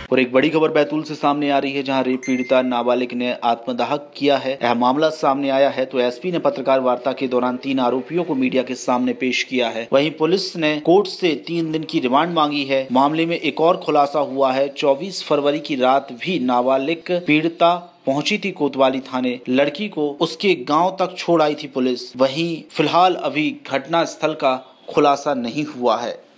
और एक बड़ी खबर बैतूल से सामने आ रही है, जहां रेप पीड़िता नाबालिग ने आत्मदाह किया है। यह मामला सामने आया है तो एसपी ने पत्रकार वार्ता के दौरान 3 आरोपियों को मीडिया के सामने पेश किया है। वहीं पुलिस ने कोर्ट से 3 दिन की रिमांड मांगी है। मामले में एक और खुलासा हुआ है। 24 फरवरी की रात भी नाबालिग पीड़िता पहुंची थी कोतवाली थाने। लड़की को उसके गांव तक छोड़ आई थी पुलिस। वहीं फिलहाल अभी घटना स्थल का खुलासा नहीं हुआ है।